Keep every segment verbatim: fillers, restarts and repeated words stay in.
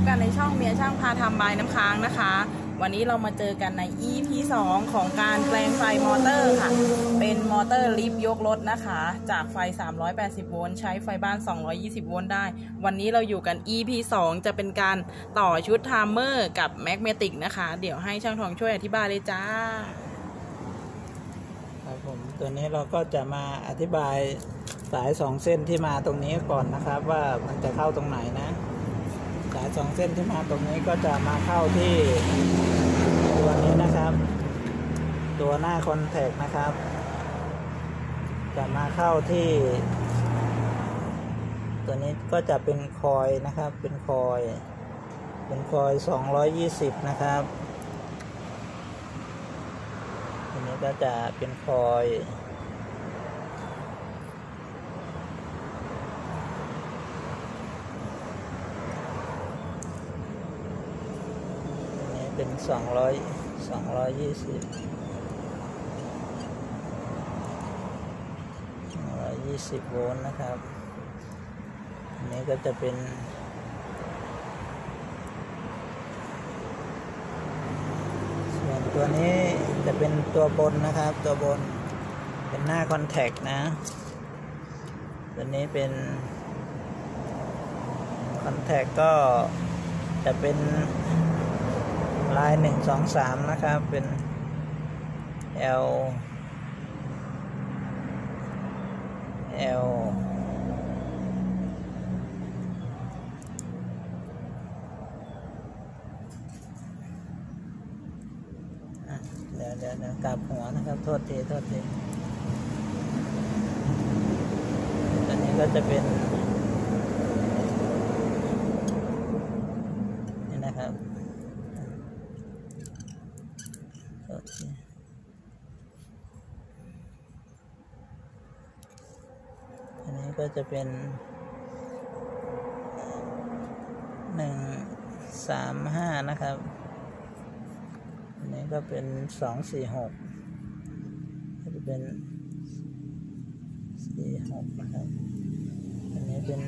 กันในช่องเมียช่างพาทำบายน้ำค้างนะคะวันนี้เรามาเจอกันใน อี พี สองของการแปลงไฟมอเตอร์ค่ะเป็นมอเตอร์ลิฟต์ยกรถนะคะจากไฟสามร้อยแปดสิบโวลต์ใช้ไฟบ้านสองร้อยยี่สิบโวลต์ได้วันนี้เราอยู่กัน อี พี สองจะเป็นการต่อชุดไทม์เมอร์กับแมกเนติกนะคะเดี๋ยวให้ช่างทองช่วยอธิบายเลยจ้าครับผมตัวนี้เราก็จะมาอธิบายสายสองเส้นที่มาตรงนี้ก่อนนะครับว่ามันจะเข้าตรงไหนนะสายสองเส้นที่มาตรงนี้ก็จะมาเข้าที่ตัวนี้นะครับตัวหน้าคอนแทคนะครับจะมาเข้าที่ตัวนี้ก็จะเป็นคอยนะครับเป็นคอยเป็นคอยสองร้อยยี่สิบนะครับตัวนี้ก็จะเป็นคอยเป็นสองร้อย สองร้อยยี่สิบ สองร้อยยี่สิบโวลต์นะครับอันนี้ก็จะเป็นส่วนตัวนี้จะเป็นตัวบนนะครับตัวบนเป็นหน้าคอนแทคนะตัวนี้เป็นคอนแทคก็จะเป็นลายหนึ่งสองสามนะครับเป็น L L เดี๋ยวเดี๋ยวเดี๋ยวกลับหัวนะครับโทษทีโทษทีอันนี้ก็จะเป็นนี่นะครับอันนี้ก็จะเป็นหนึ่งสามห้านะครับอันนี้ก็เป็นสองสี่หกก็จะเป็นสี่หกนะครับอันนี้เป็น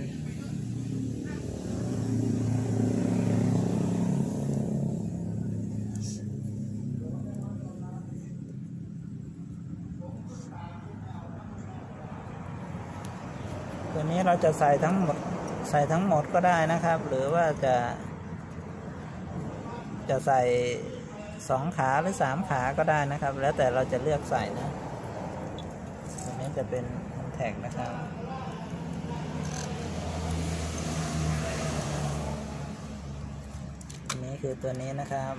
ตัวนี้เราจะใส่ทั้งหมดใส่ทั้งหมดก็ได้นะครับหรือว่าจะจะใส่สองขาหรือสามขาก็ได้นะครับแล้วแต่เราจะเลือกใส่นะตัวนี้จะเป็นคอนแทคนะครับอันนี้คือตัวนี้นะครับ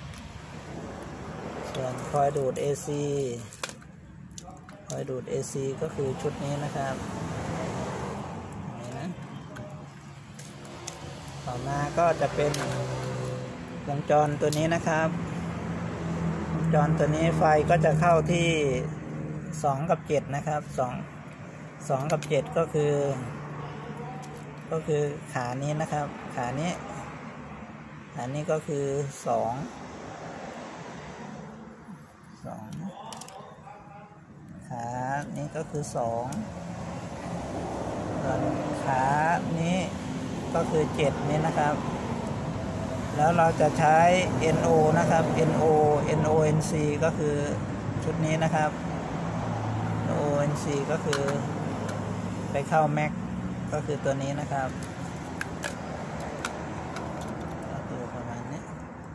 ส่วนคอยดูด เอ ซี คอยดูด เอ ซี ก็คือชุดนี้นะครับต่อมาก็จะเป็นวงจรตัวนี้นะครับวงจรตัวนี้ไฟก็จะเข้าที่สองกับเจ็ดนะครับสอง สองกับเจ็ดก็คือก็คือขานี้นะครับขานี้ขานี้ก็คือสอง สองขานี้ก็คือสองส่วนขานี้ก็คือเจ็ดนี้นะครับแล้วเราจะใช้ เอ็น โอ นะครับ เอ็น โอ เอ็น โอ เอ็น ซี ก็คือชุดนี้นะครับ เอ็น โอ เอ็น ซี ก็คือไปเข้าแม็กก็คือตัวนี้นะครับก็คือประมาณนี้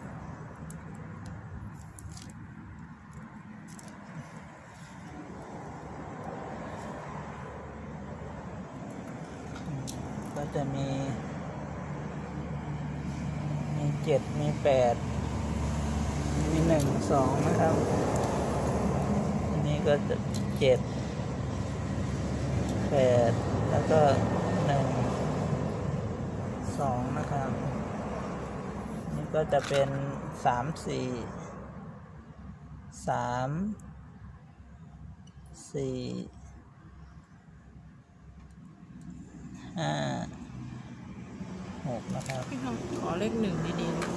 ก็จะมีมีเจ็ดมีแปดมีหนึ่งสองนะครับอันนี้ก็จะเจ็ดแปดแล้วก็หนึ่งสองนะครับนี่ก็จะเป็นสามสี่สามสี่ห้าหกนะครับขอเลขหนึ่งดีๆ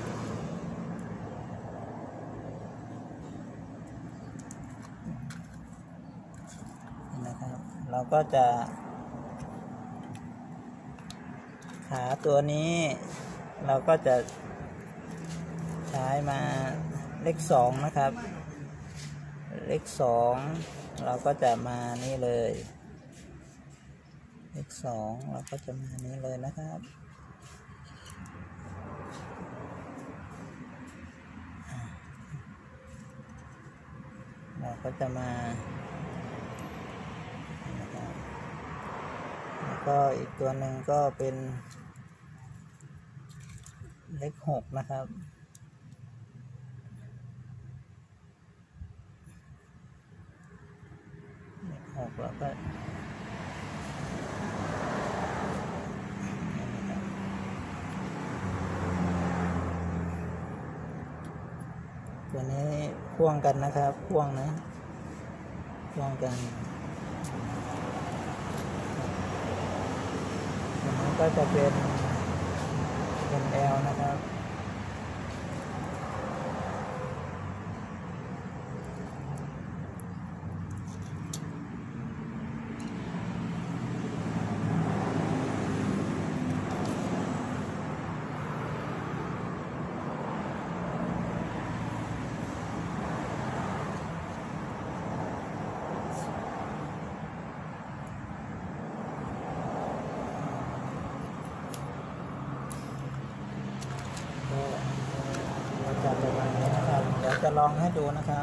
นะครับเราก็จะขาตัวนี้เราก็จะใช้มาเลขสองนะครับเลขสองเราก็จะมานี่เลยเลขสองเราก็จะมานี้เลยนะครับเราก็จะมานะครับแล้วก็อีกตัวหนึ่งก็เป็นเลขหกนะครับเลขหกแล้วก็ตัวนี้พ่วงกันนะครับพ่วงนะพ่วงกันตัวนี้ก็จะเป็นเป็น แอล นะครับเราจับประมาณนี้นะครับเดี๋ยวจะลองให้ดูนะครับ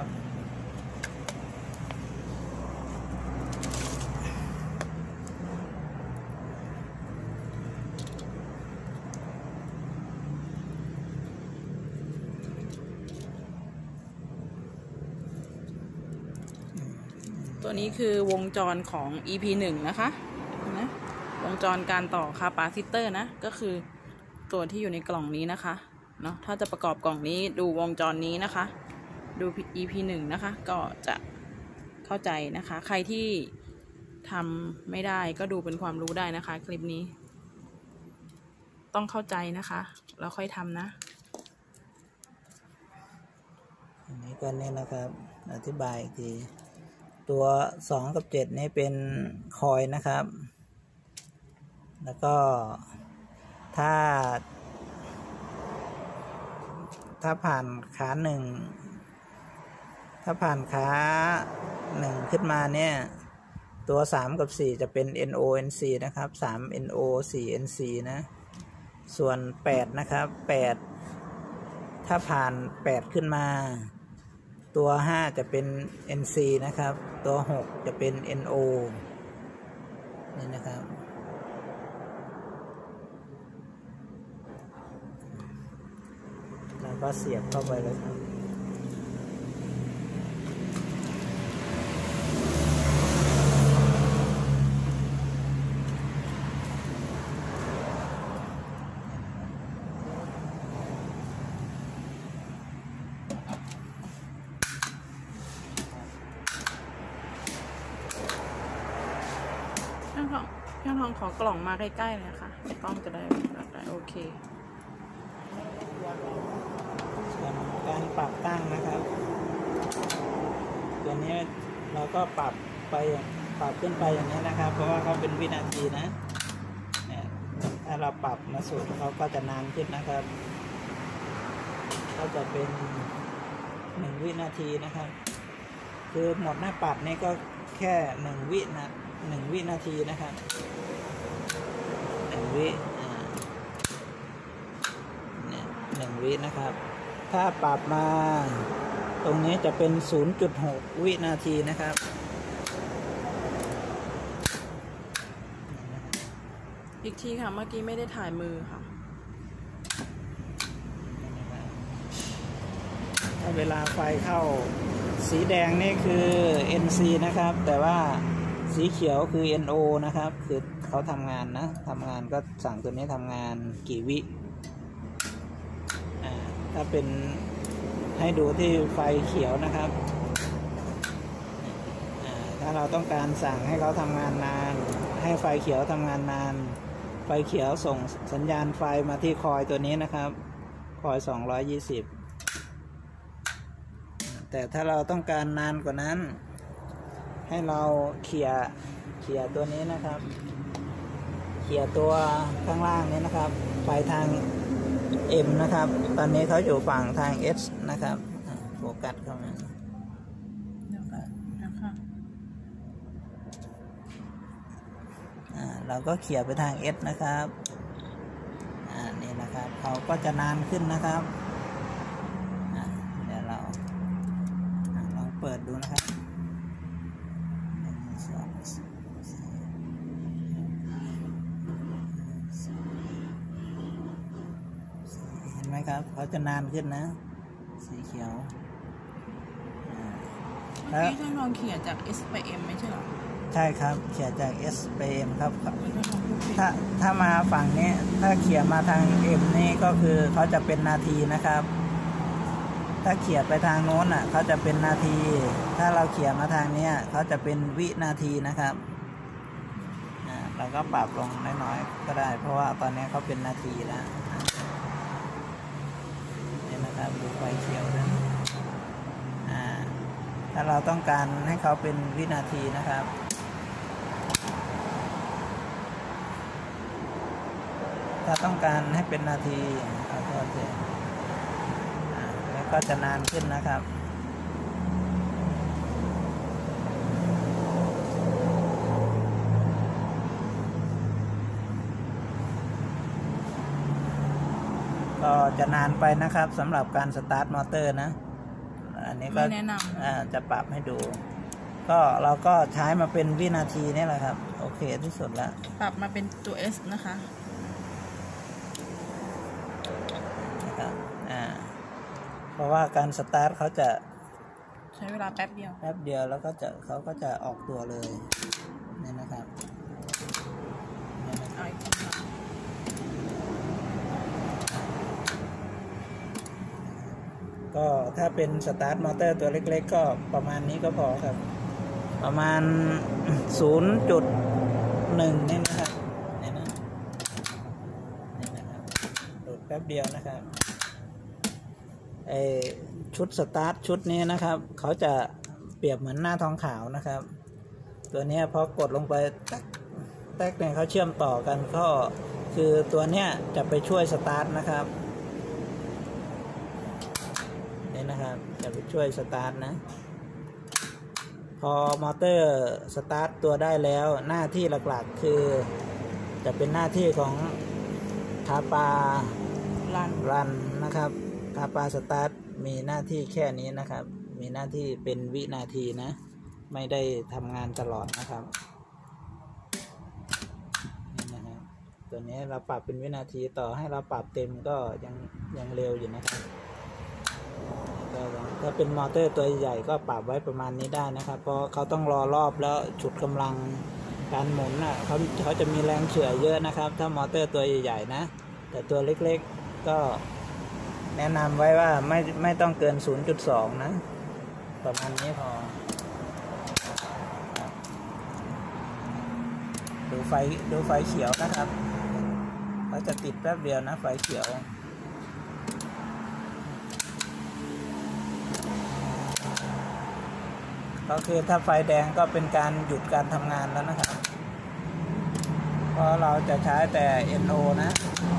ตัวนี้คือวงจรของ อี พี หนึ่ง นะคะนะวงจรการต่อคาปาซิเตอร์นะก็คือตัวที่อยู่ในกล่องนี้นะคะเนาะถ้าจะประกอบกล่องนี้ดูวงจรนี้นะคะดู อี พี หนึ่ง นะคะก็จะเข้าใจนะคะใครที่ทำไม่ได้ก็ดูเป็นความรู้ได้นะคะคลิปนี้ต้องเข้าใจนะคะแล้วค่อยทำนะอันนี้ก็นี่นะครับอธิบายอีกทีตัวสองกับเจ็ดนี่เป็นคอยนะครับแล้วก็ถ้าถ้าผ่านขาหนึ่งถ้าผ่านขาหนึ่งขึ้นมาเนี่ยตัวสามกับสี่จะเป็น เอ็น โอ เอ็น ซี นะครับสาม เอ็น โอ สี่ เอ็น ซี นะส่วนแปดนะครับแปดถ้าผ่านแปดขึ้นมาตัวห้าจะเป็น เอ็น ซี นะครับตัวหกจะเป็น เอ็น โอ นี่นะครับแล้วก็เสียบเข้าไปเลยครับช่างทองช่างทองขอกล่องมาใกล้ๆเลยค่ะกล้องจะได้ได้โอเคส่วนการปรับตั้งนะครับตัวนี้เราก็ปรับไปปรับขึ้นไปอย่างนี้นะครับเพราะว่าเขาเป็นวินาทีนะเนี่ยถ้าเราปรับมาสุดเขาก็จะนานขึ้นนะครับก็จะเป็นหนึ่งวินาทีนะครับคือหมดหน้าปัดนี่ก็แค่หนึ่งวินะหนึ่งวินาทีนะครับหนึ่งวิอ่าเนี่ยหนึ่งวินะครับถ้าปรับมาตรงนี้จะเป็น ศูนย์จุดหก วินาทีนะครับอีกทีค่ะเมื่อกี้ไม่ได้ถ่ายมือค่ะถ้าเวลาไฟเข้าสีแดงนี่คือ เอ็น ซี นะครับแต่ว่าสีเขียวคือ เอ็น โอ นะครับคือเขาทำงานนะทำงานก็สั่งตัวนี้ทำงานกี่วิอ่าถ้าเป็นให้ดูที่ไฟเขียวนะครับอ่าถ้าเราต้องการสั่งให้เขาทำงานนานให้ไฟเขียวทำงานนานไฟเขียวส่งสัญญาณไฟมาที่คอยตัวนี้นะครับคอยสองร้อยยี่สิบแต่ถ้าเราต้องการนานกว่านั้นให้เราเขี่ยเขี่ยตัวนี้นะครับเขี่ยตัวข้างล่างนี้นะครับไปทาง M นะครับตอนนี้เขาอยู่ฝั่งทาง S นะครับโฟกัสเข้ามาเดี๋ยวก่อนนะคะอ่าเราก็เขี่ยไปทาง S นะครับอ่านี่นะครับเขาก็จะนานขึ้นนะครับอ่าเดี๋ยวเราลองเปิดดูนะครับเห็นไหมครับเขาจะนานขึ้นนะสีเขียวเมื่อกี้ท่านลองเขียนจาก S ไป M ไม่ใช่หรอใช่ครับเขียนจาก S ไป M ครับถ้าถ้ามาฝั่งนี้ถ้าเขียนมาทาง M นี่ก็คือเขาจะเป็นนาทีนะครับถ้าเขียนไปทางโน้นอ่ะเขาจะเป็นนาทีถ้าเราเขียนมาทางนี้เขาจะเป็นวินาทีนะครับเราก็ปรับลงน้อยๆก็ได้เพราะว่าตอนนี้เขาเป็นนาทีแล้วนี่นะครับดูไฟเขียวนะอ่าถ้าเราต้องการให้เขาเป็นวินาทีนะครับถ้าต้องการให้เป็นนาทีเราก็จะอ่าแล้วก็จะนานขึ้นนะครับก็จะนานไปนะครับสำหรับการสตาร์ทมอเตอร์นะอันนี้ก็แนะนำจะปรับให้ดูก็เราก็ใช้มาเป็นวินาทีนี่แหละครับโอเคที่สุดแล้วปรับมาเป็นตัว S นะคะนะครับอ่าเพราะว่าการสตาร์ทเขาจะใช้เวลาแป๊บเดียวแป๊บเดียวแล้วก็จะเขาก็จะออกตัวเลยนี่นะครับเอาอีกทีก็ถ้าเป็นสตาร์ทมอเตอร์ตัวเล็กๆก็ประมาณนี้ก็พอครับประมาณ ศูนย์จุดหนึ่ง นี่นะครับนี่นะนี่นะครับดูดแป๊บเดียวนะครับไอชุดสตาร์ทชุดนี้นะครับเขาจะเปรียบเหมือนหน้าทองขาวนะครับตัวนี้พอกดลงไปแต๊กแต๊กเนี่ยเขาเชื่อมต่อกันก็คือตัวเนี้ยจะไปช่วยสตาร์ทนะครับนะครับจะไปช่วยสตาร์ทนะพอมอเตอร์สตาร์ทตัวได้แล้วหน้าที่หลักๆคือจะเป็นหน้าที่ของคาปารันรันนะครับคาปาสตาร์ทมีหน้าที่แค่นี้นะครับมีหน้าที่เป็นวินาทีนะไม่ได้ทำงานตลอดนะครับนี่นะครับตัวนี้เราปรับเป็นวินาทีต่อให้เราปรับเต็มก็ยังยังเร็วอยู่นะครับถ้าเป็นมอเตอร์ตัวใหญ่ก็ปรับไว้ประมาณนี้ได้นะครับเพราะเขาต้องรอรอบแล้วฉุดกำลังการหมุนน่ะเขาเขาจะมีแรงเฉื่อยเยอะนะครับถ้ามอเตอร์ตัวใหญ่ๆนะแต่ตัวเล็กๆก็แนะนำไว้ว่าไม่ไม่ต้องเกิน ศูนย์จุดสอง นะประมาณนี้พอดูไฟดูไฟเขียวนะครับเขาจะติดแป๊บเดียวนะไฟเขียวก็คือถ้าไฟแดงก็เป็นการหยุดการทำงานแล้วนะครับเพราะเราจะใช้แต่ เอ็น โอ นะ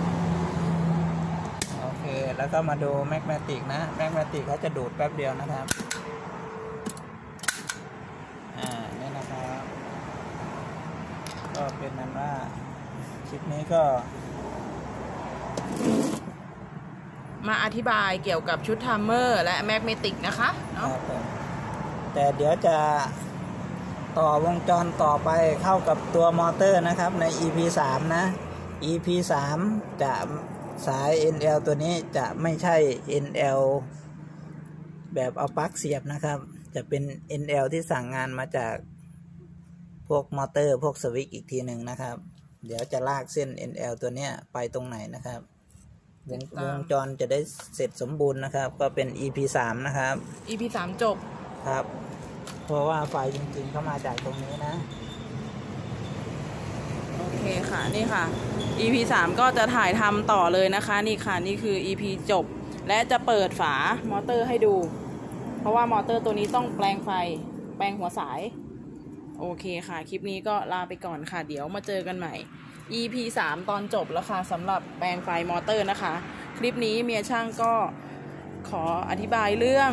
โอเคแล้วก็มาดูแมกเนติกนะแมกเนติกเขาจะดูดแป๊บเดียวนะครับอ่านี่นะครับก็เป็นนั้นว่าคลิปนี้ก็มาอธิบายเกี่ยวกับชุดทัมเมอร์และแมกเนติกนะคะเนาะแต่เดี๋ยวจะต่อวงจรต่อไปเข้ากับตัวมอเตอร์นะครับใน อี พี สาม นะ อี พี สาม จะสาย เอ็น แอล ตัวนี้จะไม่ใช่ เอ็น แอล แบบเอาปลั๊กเสียบนะครับจะเป็น เอ็น แอล ที่สั่งงานมาจากพวกมอเตอร์พวกสวิตช์อีกทีหนึ่งนะครับเดี๋ยวจะลากเส้น เอ็น แอล ตัวเนี้ยไปตรงไหนนะครับวงวงจรจะได้เสร็จสมบูรณ์นะครับก็เป็น อี พี สาม นะครับอี พี สาม จบครับเพราะว่าไฟจริงๆเข้ามาจากตรงนี้นะโอเคค่ะนี่ค่ะ อี พี สาม ก็จะถ่ายทำต่อเลยนะคะนี่ค่ะนี่คือ อี พี จบและจะเปิดฝามอเตอร์ให้ดูเพราะว่ามอเตอร์ตัวนี้ต้องแปลงไฟแปลงหัวสายโอเคค่ะคลิปนี้ก็ลาไปก่อนค่ะเดี๋ยวมาเจอกันใหม่ อี พี สาม ตอนจบแล้วค่ะสำหรับแปลงไฟมอเตอร์นะคะคลิปนี้เมียช่างก็ขออธิบายเรื่อง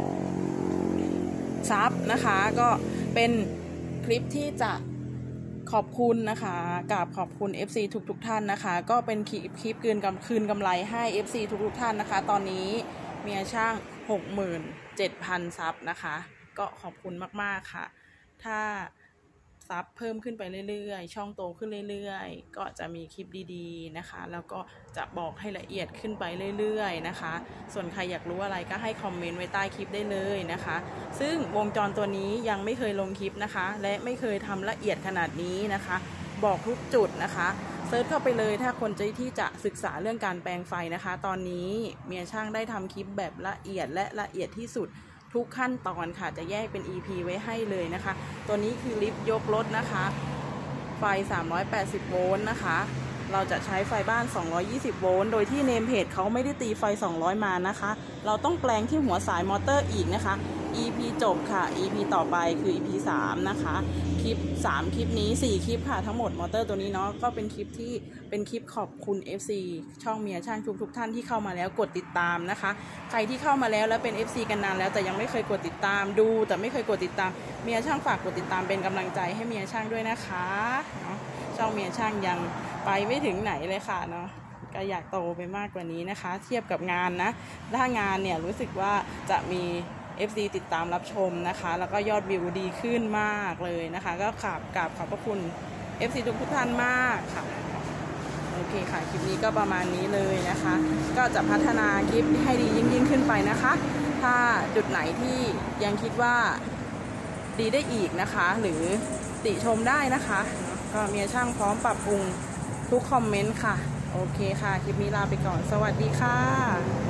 ซับนะคะก็เป็นคลิปที่จะขอบคุณนะคะกราบขอบคุณ เอฟ ซี ทุกๆ ท, ท่านนะคะก็เป็นคลิปคลิปคืนกำคืนกำไรให้ เอฟ ซี ทุกๆ ท่านนะคะตอนนี้เมียช่าง หกหมื่นเจ็ดพัน ซับนะคะก็ขอบคุณมากๆค่ะถ้าซับเพิ่มขึ้นไปเรื่อยๆช่องโตขึ้นเรื่อยๆก็จะมีคลิปดีๆนะคะแล้วก็จะบอกให้ละเอียดขึ้นไปเรื่อยๆนะคะส่วนใครอยากรู้อะไรก็ให้คอมเมนต์ไว้ใต้คลิปได้เลยนะคะซึ่งวงจรตัวนี้ยังไม่เคยลงคลิปนะคะและไม่เคยทำละเอียดขนาดนี้นะคะบอกทุกจุดนะคะเซิร์ชเข้าไปเลยถ้าคนใจที่จะศึกษาเรื่องการแปลงไฟนะคะตอนนี้เมียช่างได้ทำคลิปแบบละเอียดและละเอียดที่สุดทุกขั้นตอนค่ะจะแยกเป็น อี พี ไว้ให้เลยนะคะตัวนี้คือลิฟต์ยกรถนะคะไฟสามร้อยแปดสิบโวลต์นะคะเราจะใช้ไฟบ้านสองร้อยยี่สิบโวลต์โดยที่เนมเพจเขาไม่ได้ตีไฟสองร้อยมานะคะเราต้องแปลงที่หัวสายมอเตอร์อีกนะคะ อี พี จบค่ะ อี พี ต่อไปคือ อี พี สามนะคะคลิปสามคลิปนี้สี่คลิปค่ะทั้งหมดมอเตอร์ตัวนี้เนาะก็เป็นคลิปที่เป็นคลิปขอบคุณ เอฟ ซี ช่องเมียช่างทุกทุกท่านที่เข้ามาแล้วกดติดตามนะคะใครที่เข้ามาแล้วแล้วเป็น เอฟ ซี กันนานแล้วแต่ยังไม่เคยกดติดตามดูแต่ไม่เคยกดติดตามเมียช่างฝากกดติดตามเป็นกำลังใจให้เมียช่างด้วยนะคะเนาะช่องเมียช่างยังไปไม่ถึงไหนเลยค่ะเนาะก็อยากโตไปมากกว่านี้นะคะเทียบกับงานนะถ้างานเนี่ยรู้สึกว่าจะมีเอฟ ซี ติดตามรับชมนะคะแล้วก็ยอดวิวดีขึ้นมากเลยนะคะก็ขอบกราบขอบพระคุณ เอฟ ซี ทุกทุกท่านมากค่ะโอเคค่ะคลิปนี้ก็ประมาณนี้เลยนะคะก็จะพัฒนาคลิปให้ดียิ่งยิ่งขึ้นไปนะคะถ้าจุดไหนที่ยังคิดว่าดีได้อีกนะคะหรือติชมได้นะคะก็เมียช่างพร้อมปรับปรุงทุกคอมเมนต์ค่ะโอเคค่ะคลิปนี้ลาไปก่อนสวัสดีค่ะ